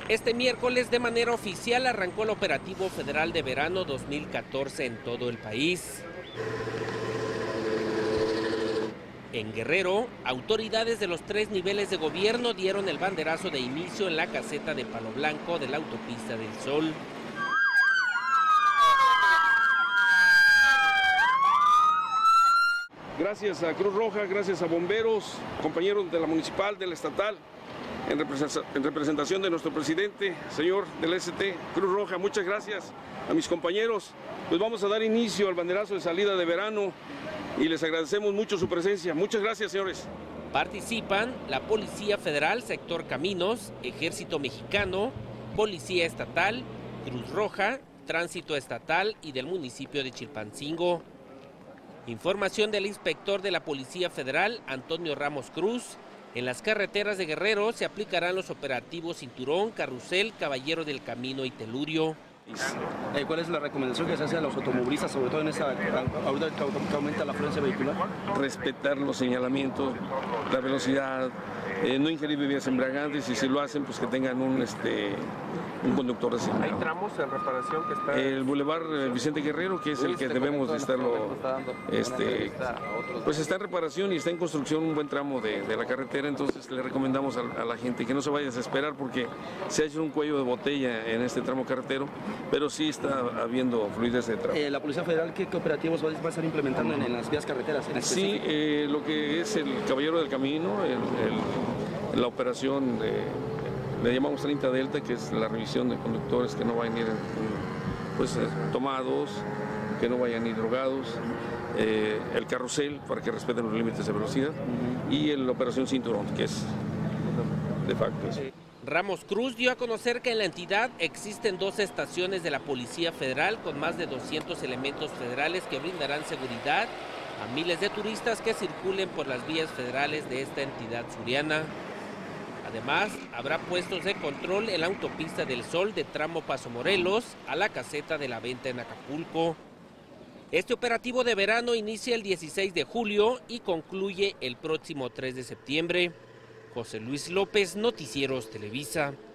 Este miércoles, de manera oficial, arrancó el operativo federal de verano 2014 en todo el país. En Guerrero, autoridades de los 3 niveles de gobierno dieron el banderazo de inicio en la caseta de Palo Blanco de la Autopista del Sol. Gracias a Cruz Roja, gracias a bomberos, compañeros de la municipal, de la estatal, en representación de nuestro presidente, señor del ST, Cruz Roja, muchas gracias a mis compañeros. Pues vamos a dar inicio al banderazo de salida de verano y les agradecemos mucho su presencia. Muchas gracias, señores. Participan la Policía Federal, Sector Caminos, Ejército Mexicano, Policía Estatal, Cruz Roja, Tránsito Estatal y del municipio de Chilpancingo. Información del inspector de la Policía Federal, Antonio Ramos Cruz. En las carreteras de Guerrero se aplicarán los operativos Cinturón, Carrusel, Caballero del Camino y Telurio. ¿Cuál es la recomendación que se hace a los automovilistas, sobre todo en esta ahorita que aumenta la afluencia vehicular? Respetar los señalamientos, la velocidad, no ingerir bebidas embriagantes y si lo hacen, pues que tengan un conductor designado. ¿Hay tramos en reparación que está? El Boulevard Vicente Guerrero, que es el que debemos de estarlo, pues está en reparación y está en construcción un buen tramo de la carretera, entonces le recomendamos a la gente que no se vaya a desesperar porque se ha hecho un cuello de botella en este tramo carretero, pero sí está habiendo fluidez de tramo. ¿La Policía Federal qué operativos va a estar implementando en las vías carreteras? Sí, lo que es el Caballero del Camino, la operación le llamamos 30 Delta, que es la revisión de conductores que no vayan a ir tomados, que no vayan a ir drogados, el carrusel para que respeten los límites de velocidad y la operación Cinturón, que es de facto. Ramos Cruz dio a conocer que en la entidad existen 2 estaciones de la Policía Federal con más de 200 elementos federales que brindarán seguridad a miles de turistas que circulen por las vías federales de esta entidad suriana. Además, habrá puestos de control en la Autopista del Sol de tramo Paso Morelos a la caseta de la Venta en Acapulco. Este operativo de verano inicia el 16 de julio y concluye el próximo 3 de septiembre. José Luis López, Noticieros Televisa.